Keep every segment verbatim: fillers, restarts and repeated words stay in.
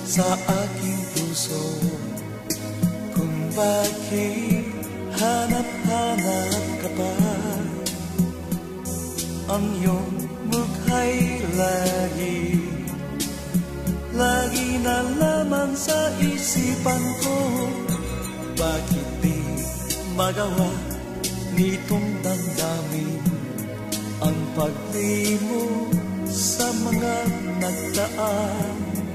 sa aking puso. Kung bakit hanap-hanap ka pa, ang iyong mukha'y lagi, lagi na laman sa isipan ko. Bakit di magawa nitong damdamin ang paglimo sa mga nagdaan?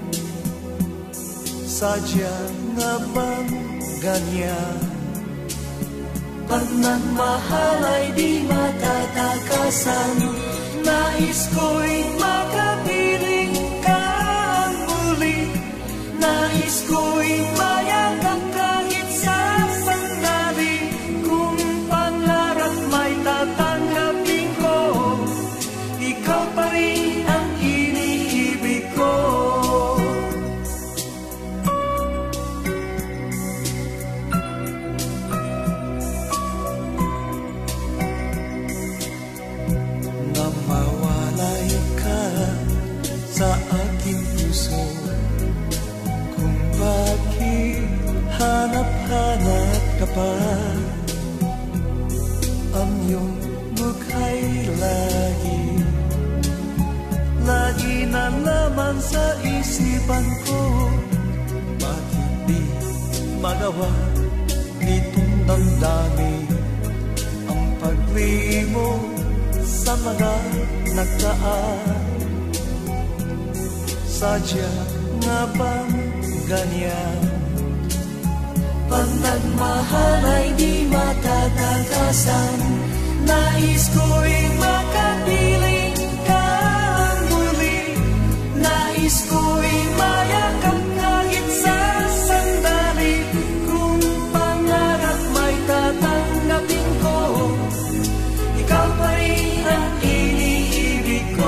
Sadya nga bang ganyan? Pag nagmahal ay di matatakasan, nais ko'y makapiling ka muli. Nais ko'y mayakap kahit sa sandali. Kung pangarap may tatanggapin ko, ikaw pa rin ang iniibig ko. Namawalay ka sa aking puso, kung bakit hanap-hanap ka pa, ang iyong mukha'y lagi, lagi na laman sa isipan ko. Bakit di magawa nitong damdamin ang paglimo sa mga nagdaan? Sadya nga bang ganyan? Pag nagmahal ay di matatakasan, nais ko'y makapiling ka muli. Nais ko'y mayakap kahit sa sandali. Kung pangarap may tatanggapin ko, ikaw pa rin ang iniibig ko.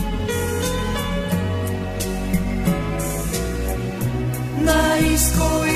Nais ko'y